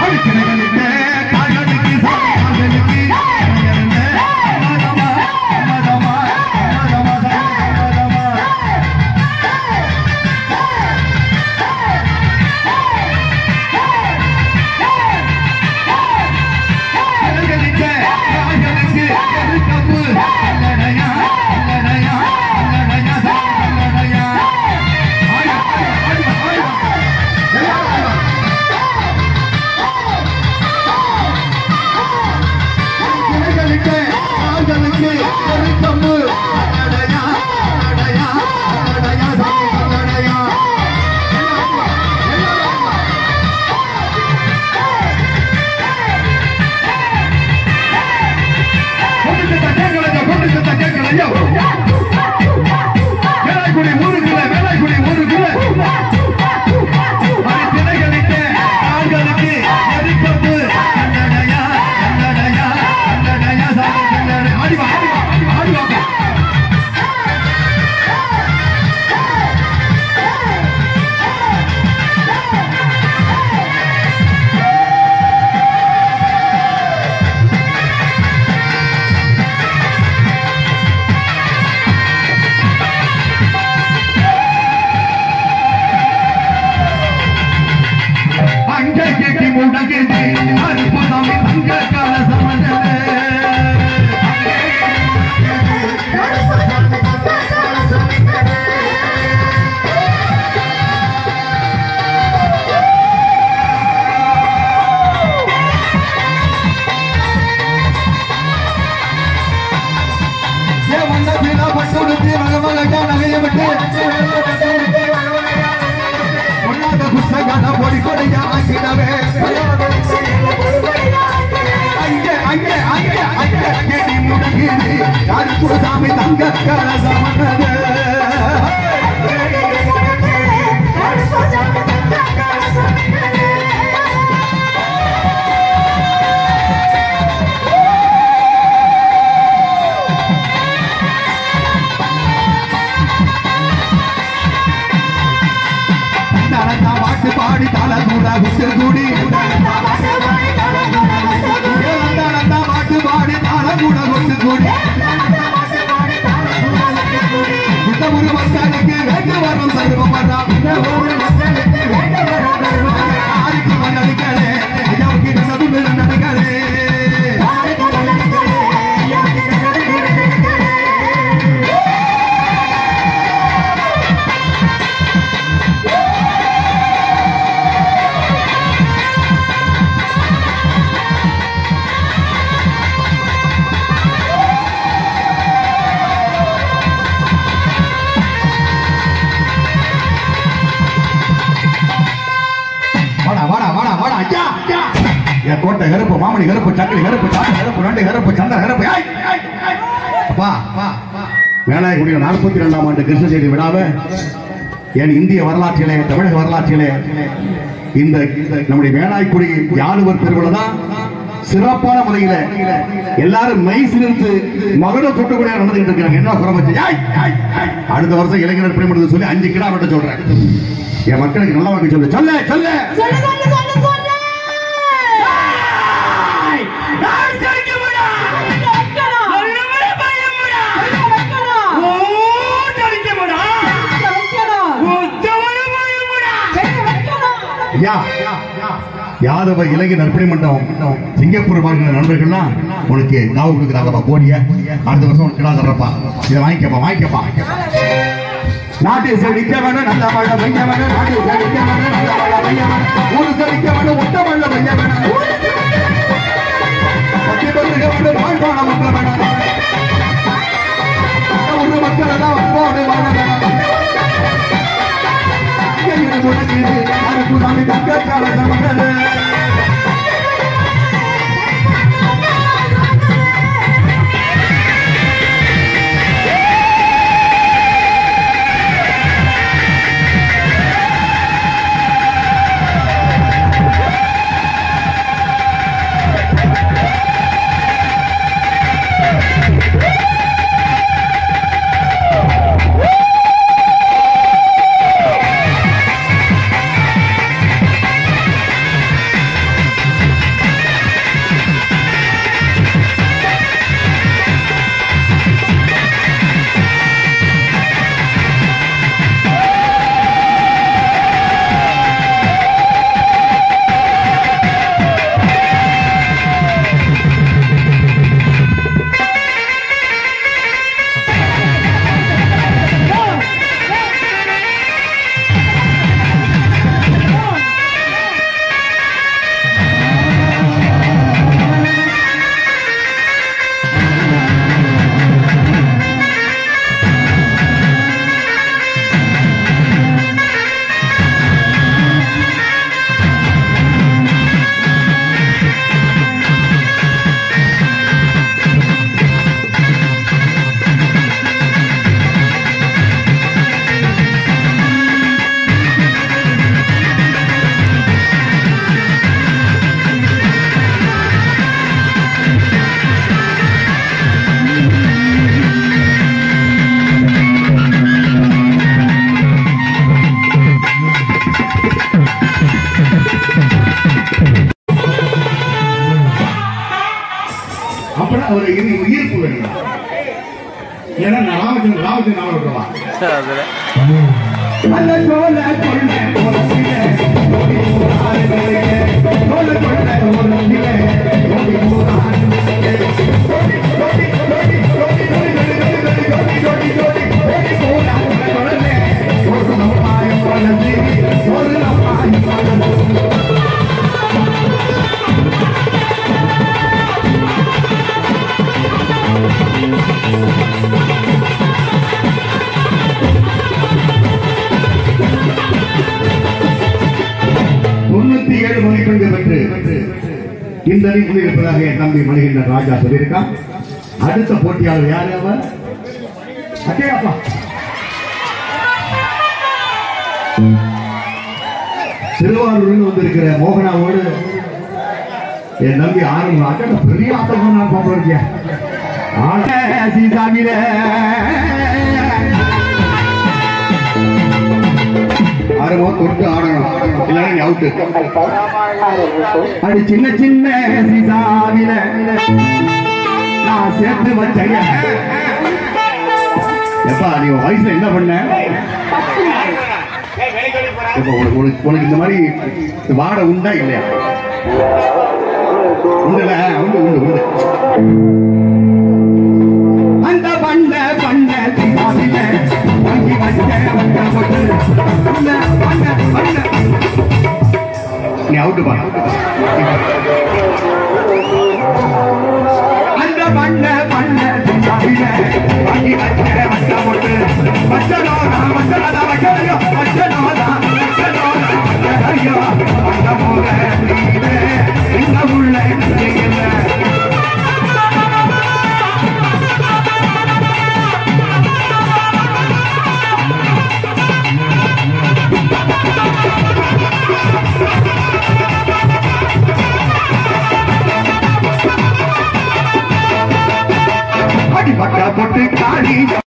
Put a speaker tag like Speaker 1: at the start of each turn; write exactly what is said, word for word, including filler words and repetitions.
Speaker 1: கோட்டை கருப்பு மாமணி கருப்பு சக்கரை கருப்பு சாட்டை கருப்பு நண்டு கருப்பு சந்திர கருப்பு அப்பா வேளாய்க்குடியில் நாற்பத்தி இரண்டாம் ஆண்டு கிருஷ்ண ஜெயந்தி விழாவை என் இந்திய வரலாற்றிலே தமிழக வரலாற்றிலே இந்த நம்முடைய வேளாய்க்குடி யாழுவர் பெருவிழா தான் சிறப்பான முறையில எல்லாரும் மெய் சிலிர்த்து மகன தொட்டுக்கூடிய நடந்துகிட்டு இருக்காங்க. என்ன குறைச்சு அடுத்த வருஷம் இளைஞர் பிரேமத்தை சொல்லி அஞ்சு கிலோ வெட்ட சொல்றேன். என் மக்களுக்கு நல்ல வாக்கு சொல்லு சொல்ல சொல்ல யாதவ இலங்கை நற்பணி மண்டபம் சிங்கப்பூர் வாழ்கிற நண்பர்கள்லாம் உனக்கு காவு கொடுக்குறாங்கப்பா கோடிய அடுத்த வருஷம் கிடா தர்றப்பா. இதை வாங்கிக்கப்பா வாங்கிக்கப்பா. நாட்டை செழிக்க வேணும் நல்ல மழை பெய்ய வேணும். நாட்டை செழிக்க வேணும் நல்ல மழை பெய்ய வேணும். ஊரு செழிக்க வேணும் ஒட்ட மழை பெய்ய வேணும். பத்தி பத்துக்க வேணும் வாழ்வான மக்கள் வேணும். ஊரு மக்கள் எல்லாம் அன்போடு வாழ வேணும். அதுக்கு நாம தக்க கால மக்கள் ஒரு ஈர்ப்பு வேணும். ஏன்னா ராமச்சந்திரன் ராமச்சந்திரன் நாவல் விடுவா அந்த சோழ கொள்ள ஒரு சிலை சோழ கொள்ள ஒரு சிலை தொண்ணூத்தி ஏழு மதிப்பெண்கள் பெற்று இந்த அணி முன்னிருப்பதாக என் தம்பி மணிகண்டன் ராஜா சொல்லியிருக்கான். அடுத்த போட்டியாளர் யாரு அவர்? அச்சேப்பா திருவாரூரில் வந்திருக்கிற மோகனாவோடு என் தம்பி ஆனந்த் ராஜா பெரிய ஆட்டம் நான் பார்ப்பேன். ஆரம்போ தொட்டு ஆடணும், இல்லைன்னா நீ அவுட்டு. அது சின்ன சின்ன சீதாவில நான் சேர்த்து வச்சேன். எப்பா நீ வயசுல என்ன பண்ண? உனக்கு இந்த மாதிரி வாடை உண்டா இல்லையா? உண்டுல உண்டு உண்டு உண்டு. அந்த பண்ண பண்ண சீதாவில வாங்கி வச்ச நீ அவுட்டு பா. அந்த பண்ண பண்ண சீதாவில வாங்கி வச்ச வச்ச போட்டு வச்சனோதா வச்சனோதா வச்சனையோ வச்சனோதா வச்சனோதா வச்சனையோ அந்த போக இந்த உள்ள செய்யல பட்ட போட்டு காடி